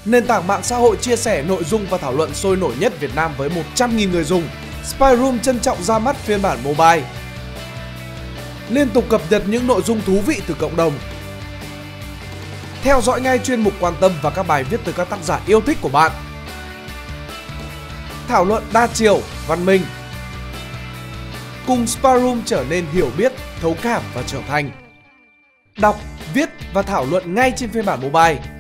Nền tảng mạng xã hội chia sẻ nội dung và thảo luận sôi nổi nhất Việt Nam với 100.000 người dùng. Spyroom trân trọng ra mắt phiên bản mobile. Liên tục cập nhật những nội dung thú vị từ cộng đồng. Theo dõi ngay chuyên mục quan tâm và các bài viết từ các tác giả yêu thích của bạn. Thảo luận đa chiều, văn minh. Cùng Spyroom trở nên hiểu biết, thấu cảm và trưởng thành. Đọc, viết và thảo luận ngay trên phiên bản mobile.